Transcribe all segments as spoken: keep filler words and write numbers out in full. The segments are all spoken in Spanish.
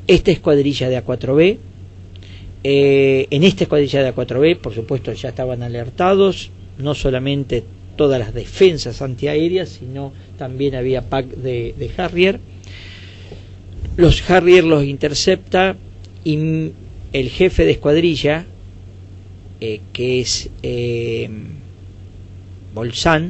esta escuadrilla de A cuatro B. Eh, en esta escuadrilla de A cuatro B, por supuesto, ya estaban alertados, no solamente todas las defensas antiaéreas, sino también había pack de, de Harrier. Los Harrier los intercepta y el jefe de escuadrilla, eh, que es eh, Bolzán,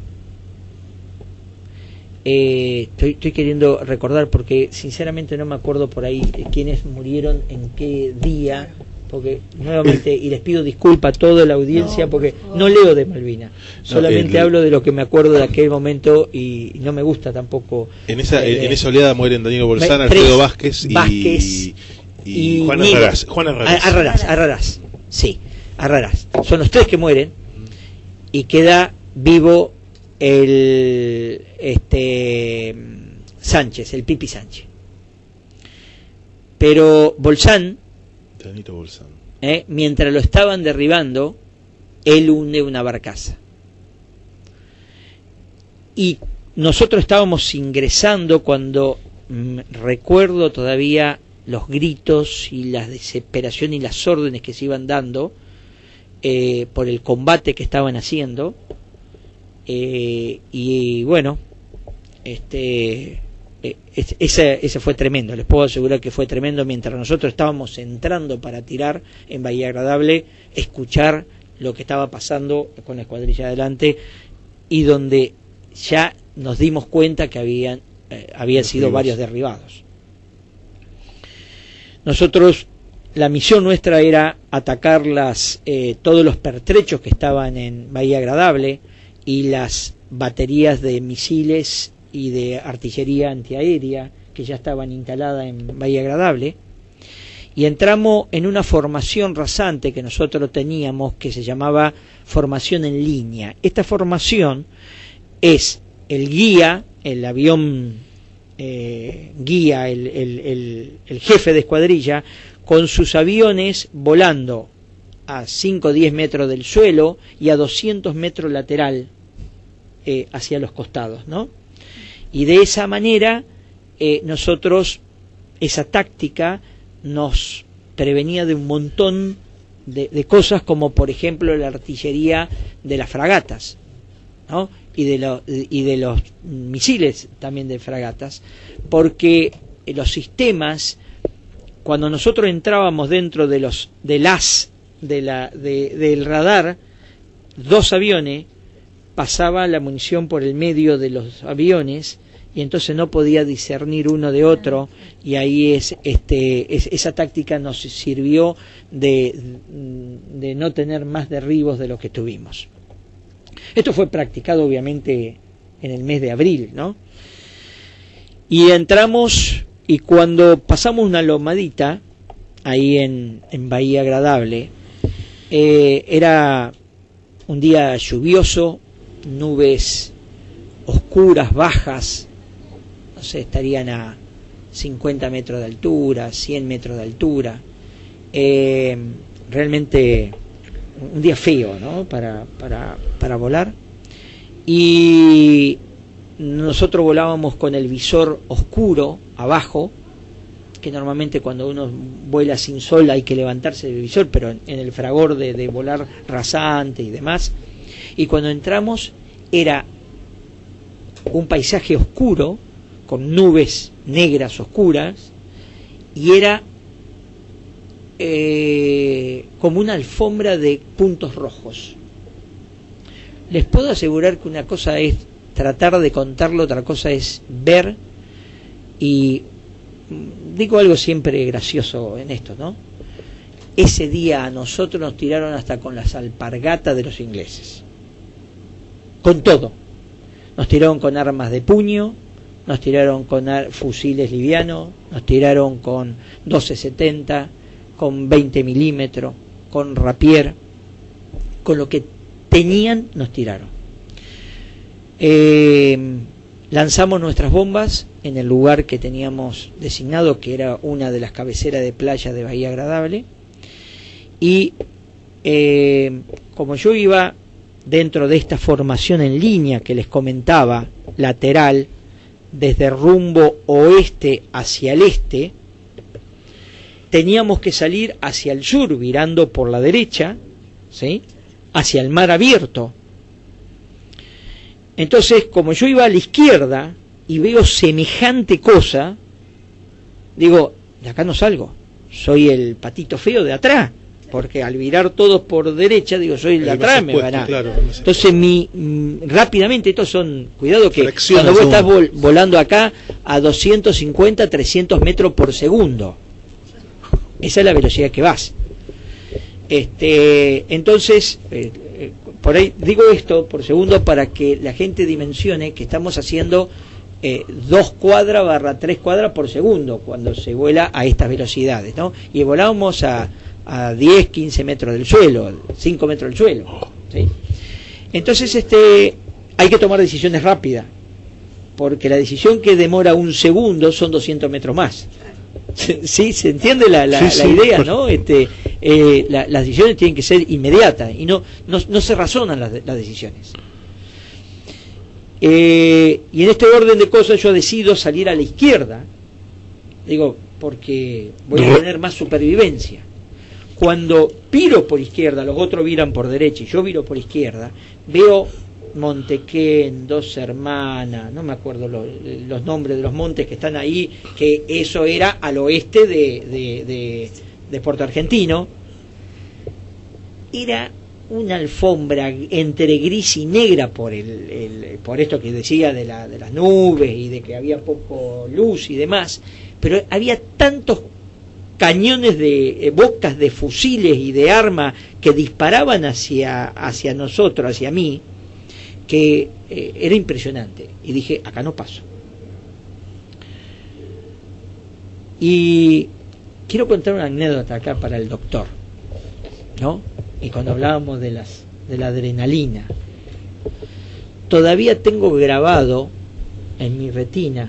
eh, estoy, estoy queriendo recordar porque sinceramente no me acuerdo por ahí quiénes murieron en qué día, porque nuevamente, y les pido disculpas a toda la audiencia, porque no leo de Malvinas, solamente no, el, hablo de lo que me acuerdo de aquel momento, y no me gusta tampoco. En esa eh, en esa oleada mueren Danilo Bolzán, tres, Alfredo Vázquez y, Vázquez y, y Juan Nigo, Arrarás. Juan Arrarás. Arrarás, Arrarás, sí, Arrarás. Son los tres que mueren, y queda vivo el este Sánchez, el Pipi Sánchez. Pero Bolzán, Eh, mientras lo estaban derribando, él hunde una barcaza. Y nosotros estábamos ingresando cuando mmm, recuerdo todavía los gritos y la desesperación y las órdenes que se iban dando eh, por el combate que estaban haciendo. Eh, y bueno, este... Ese, ese fue tremendo, les puedo asegurar que fue tremendo. Mientras nosotros estábamos entrando para tirar en Bahía Agradable, escuchar lo que estaba pasando con la escuadrilla adelante, y donde ya nos dimos cuenta que habían eh, habían sido varios derribados. Nosotros, la misión nuestra era atacar las eh, todos los pertrechos que estaban en Bahía Agradable y las baterías de misiles y de artillería antiaérea que ya estaban instaladas en Bahía Agradable, y entramos en una formación rasante que nosotros teníamos, que se llamaba formación en línea. Esta formación es el guía, el avión eh, guía, el, el, el, el jefe de escuadrilla, con sus aviones volando a cinco o diez metros del suelo y a doscientos metros lateral eh, hacia los costados, ¿no? Y de esa manera eh, nosotros, esa táctica nos prevenía de un montón de, de cosas, como por ejemplo la artillería de las fragatas, ¿no? y, de lo, y de los misiles también de fragatas, porque los sistemas, cuando nosotros entrábamos dentro de los del as de la, de, del radar, dos aviones, pasaba la munición por el medio de los aviones y entonces no podía discernir uno de otro, y ahí es este es, esa táctica nos sirvió de, de no tener más derribos de lo que tuvimos. Esto fue practicado obviamente en el mes de abril, ¿no? Y entramos, y cuando pasamos una lomadita ahí en, en Bahía Agradable, eh, era un día lluvioso, nubes oscuras, bajas, no sé, estarían a cincuenta metros de altura, cien metros de altura, eh, realmente un día feo, ¿no? para, para, para volar, y nosotros volábamos con el visor oscuro abajo, que normalmente cuando uno vuela sin sol hay que levantarse del visor, pero en, en el fragor de, de volar rasante y demás. Y cuando entramos era un paisaje oscuro, con nubes negras oscuras, y era eh, como una alfombra de puntos rojos. Les puedo asegurar que una cosa es tratar de contarlo, otra cosa es ver, y digo algo siempre gracioso en esto, ¿no? Ese día a nosotros nos tiraron hasta con las alpargatas de los ingleses, con todo. Nos tiraron con armas de puño, nos tiraron con fusiles livianos, nos tiraron con doce setenta, con veinte milímetros, con rapier, con lo que tenían nos tiraron. Eh, lanzamos nuestras bombas en el lugar que teníamos designado, que era una de las cabeceras de playa de Bahía Agradable, y eh, como yo iba dentro de esta formación en línea que les comentaba, lateral, desde rumbo oeste hacia el este, teníamos que salir hacia el sur, virando por la derecha, ¿sí?, hacia el mar abierto. Entonces, como yo iba a la izquierda y veo semejante cosa, digo, de acá no salgo, soy el patito feo de atrás, porque al virar todos por derecha, digo, soy el de atrás, me van a... Claro, entonces, mi, mm, rápidamente, estos son, cuidado que Fracciones cuando vos estás vol volando acá a doscientos cincuenta, trescientos metros por segundo, esa es la velocidad que vas. Este, entonces, eh, eh, por ahí digo esto por segundo para que la gente dimensione que estamos haciendo eh, dos cuadras barra tres cuadras por segundo cuando se vuela a estas velocidades, ¿no? Y volábamos a, a diez, quince metros del suelo, cinco metros del suelo, ¿sí? Entonces, este, hay que tomar decisiones rápidas, porque la decisión que demora un segundo son doscientos metros más. Sí, se entiende la, la, sí, sí, la idea, ¿no? Este, eh, la, las decisiones tienen que ser inmediatas y no, no, no se razonan las, las decisiones. Eh, y en este orden de cosas yo decido salir a la izquierda, digo, porque voy a tener más supervivencia. Cuando viro por izquierda, los otros viran por derecha y yo viro por izquierda, veo Montequén, Dos Hermanas, no me acuerdo lo, los nombres de los montes que están ahí, que eso era al oeste de, de, de, de Puerto Argentino. Era una alfombra entre gris y negra por el, el por esto que decía de, la, de las nubes y de que había poco luz y demás, pero había tantos cañones de eh, bocas de fusiles y de armas que disparaban hacia, hacia nosotros, hacia mí, que eh, era impresionante, y dije, acá no paso. Y quiero contar una anécdota acá para el doctor, ¿no? Y cuando hablábamos de las de la adrenalina, todavía tengo grabado en mi retina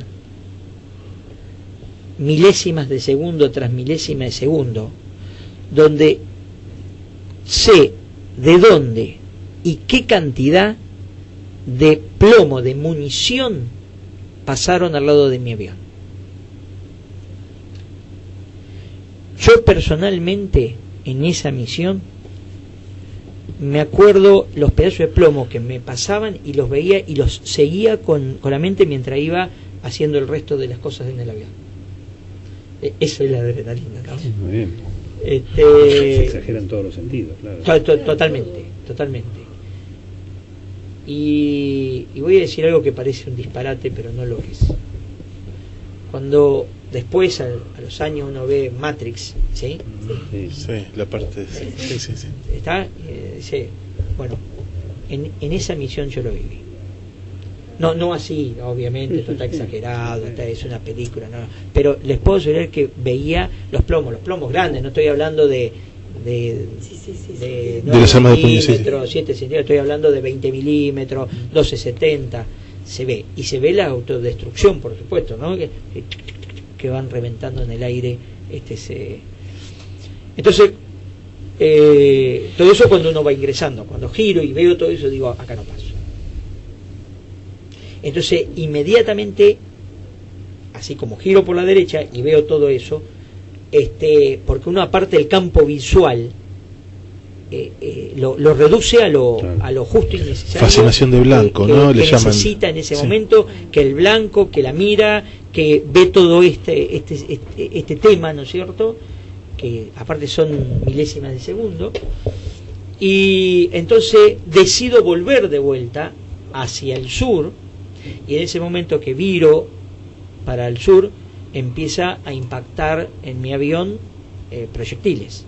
milésimas de segundo tras milésima de segundo, donde sé de dónde y qué cantidad de plomo, de munición pasaron al lado de mi avión. Yo personalmente en esa misión me acuerdo los pedazos de plomo que me pasaban y los veía y los seguía con, con la mente mientras iba haciendo el resto de las cosas en el avión. Eso es la adrenalina, ¿no? Sí, muy bien. Este, se exagera en todos los sentidos, claro. To, to, totalmente, totalmente. Y, y voy a decir algo que parece un disparate, pero no lo es. Cuando después, a, a los años, uno ve Matrix, ¿sí? Sí, sí, la parte de... Sí, sí, sí, sí. ¿Está? Eh, dice, bueno, en, en esa misión yo lo viví. No, no así, obviamente, esto está exagerado, está, es una película, no, pero les puedo asegurar que veía los plomos, los plomos grandes, no estoy hablando de de, sí, sí, sí, de nueve milímetros, siete centímetros, estoy hablando de veinte milímetros, doce setenta, se ve, y se ve la autodestrucción, por supuesto, ¿no? Que, que van reventando en el aire, este se... Entonces, eh, todo eso cuando uno va ingresando, cuando giro y veo todo eso, digo, acá no paso. Entonces, inmediatamente, así como giro por la derecha y veo todo eso, este, porque uno aparte del campo visual eh, eh, lo, lo reduce a lo, claro. a lo justo y necesario. Fascinación de blanco, que, ¿no? Que, Le que llaman... necesita en ese sí. momento, que el blanco, que la mira, que ve todo este, este, este, este tema, ¿no es cierto? Que aparte son milésimas de segundo. Y entonces decido volver de vuelta hacia el sur, y en ese momento que viro para el sur empieza a impactar en mi avión eh, proyectiles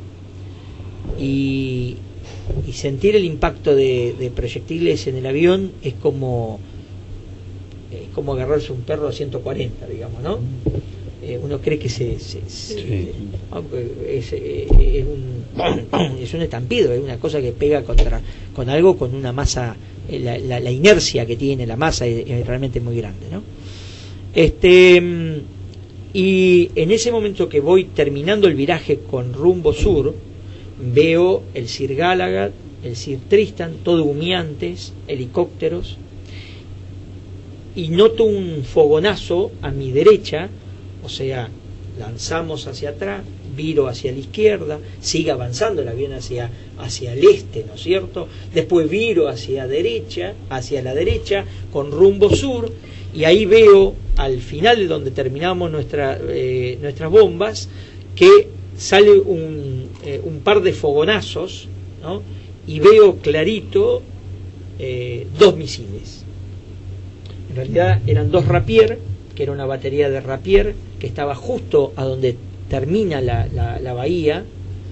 y, y sentir el impacto de, de proyectiles en el avión es como es como agarrarse un perro a ciento cuarenta, digamos, ¿no? Eh, uno cree que se, se, se sí. es, es, un, es un estampido, es una cosa que pega contra con algo con una masa. La, la, la inercia que tiene la masa es, es realmente muy grande, ¿no? Este, y en ese momento que voy terminando el viraje con rumbo sur, veo el Sir Galahad, el Sir Tristan, todo humeantes, helicópteros, y noto un fogonazo a mi derecha, o sea, lanzamos hacia atrás, viro hacia la izquierda, sigue avanzando el avión hacia, hacia el este, ¿no es cierto? Después viro hacia derecha, hacia la derecha, con rumbo sur, y ahí veo al final de donde terminamos nuestra, eh, nuestras bombas, que sale un, eh, un par de fogonazos, ¿no? Y veo clarito eh, dos misiles. En realidad eran dos Rapier, que era una batería de Rapier, que estaba justo a donde termina la, la, la bahía,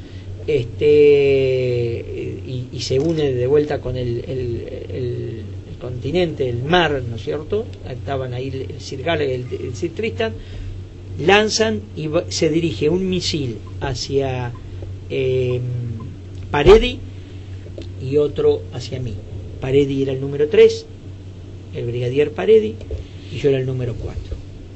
este y, y se une de vuelta con el, el, el, el continente, el mar, ¿no es cierto? Estaban ahí el Sir Gallagher, el, el Sir Tristan, lanzan y va, se dirige un misil hacia eh, Paredi y otro hacia mí. Paredi era el número tres, el brigadier Paredi, y yo era el número cuatro.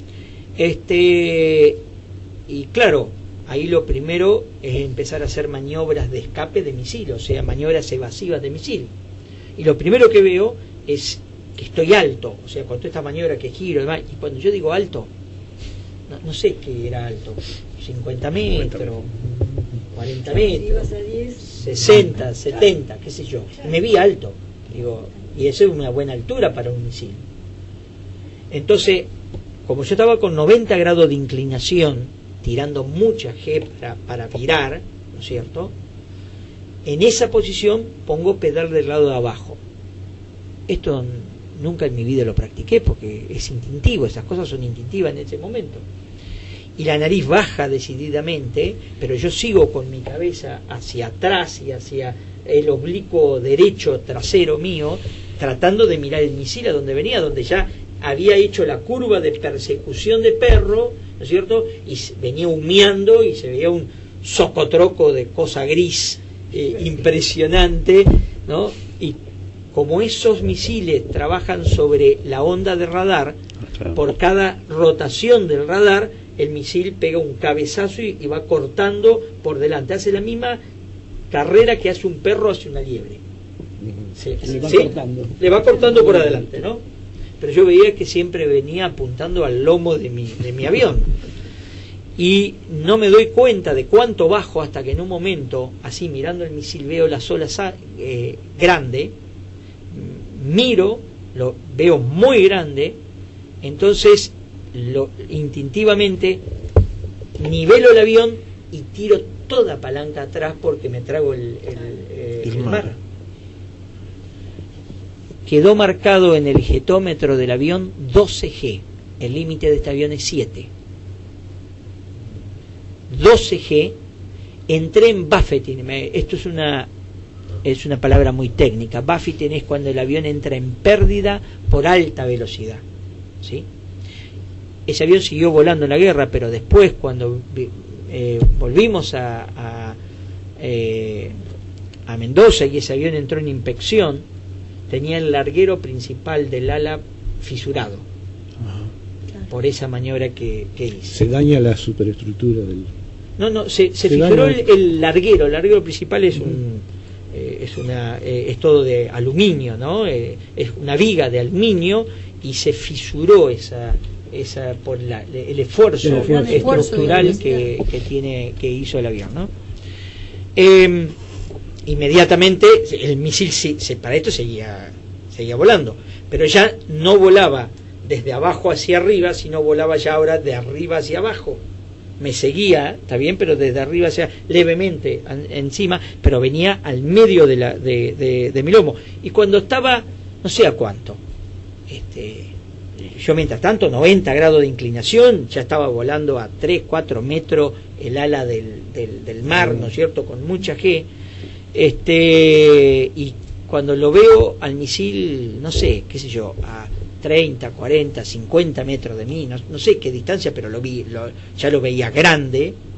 Este, y claro, ahí lo primero es empezar a hacer maniobras de escape de misil, o sea, maniobras evasivas de misil. Y lo primero que veo es que estoy alto, o sea, con toda esta maniobra que giro y demás, y cuando yo digo alto, no, no sé qué era alto, cincuenta metros, cuarenta metros, sesenta, setenta, qué sé yo, y me vi alto, digo, y eso es una buena altura para un misil. Entonces, como yo estaba con noventa grados de inclinación, tirando mucha G para, para virar, ¿no es cierto? En esa posición pongo pedal del lado de abajo. Esto nunca en mi vida lo practiqué porque es instintivo, esas cosas son instintivas en ese momento. Y la nariz baja decididamente, pero yo sigo con mi cabeza hacia atrás y hacia el oblicuo derecho trasero mío, tratando de mirar el misil a donde venía, donde ya había hecho la curva de persecución de perro, ¿no es cierto? Y venía humeando y se veía un socotroco de cosa gris eh, impresionante, ¿no? Y como esos misiles trabajan sobre la onda de radar, por cada rotación del radar, el misil pega un cabezazo y, y va cortando por delante. Hace la misma carrera que hace un perro hacia una liebre. Sí, le, va ¿sí? cortando. le va cortando por adelante, ¿no? Pero yo veía que siempre venía apuntando al lomo de mi, de mi avión. Y no me doy cuenta de cuánto bajo hasta que en un momento, así mirando el misil, veo las olas eh, grande, miro, lo veo muy grande, entonces lo, instintivamente nivelo el avión y tiro toda palanca atrás porque me trago el, el, eh, el mar. Quedó marcado en el jetómetro del avión doce G. El límite de este avión es siete. doce G. Entré en buffeting. Esto es una es una palabra muy técnica. Buffeting es cuando el avión entra en pérdida por alta velocidad, ¿sí? Ese avión siguió volando en la guerra, pero después cuando eh, volvimos a a, eh, a Mendoza y ese avión entró en inspección, tenía el larguero principal del ala fisurado. Ajá. Por esa maniobra que, que hice. Se daña la superestructura del... No, no, se, se, se fisuró el, el larguero. El larguero principal es un eh, es una eh, es todo de aluminio, ¿no? Eh, es una viga de aluminio y se fisuró esa esa por la, el esfuerzo, el esfuerzo estructural que, que tiene que hizo el avión, ¿no? Eh, inmediatamente el misil se, se, para esto seguía seguía volando, pero ya no volaba desde abajo hacia arriba, sino volaba ya ahora de arriba hacia abajo. Me seguía, está bien, pero desde arriba hacia levemente an, encima, pero venía al medio de, la, de, de, de mi lomo. Y cuando estaba, no sé a cuánto, este, yo mientras tanto, noventa grados de inclinación, ya estaba volando a tres, cuatro metros el ala del, del, del mar, ¿no es cierto?, con mucha G. Este, y cuando lo veo al misil, no sé, qué sé yo, a treinta, cuarenta, cincuenta metros de mí, no, no sé qué distancia, pero lo vi, lo, ya lo veía grande,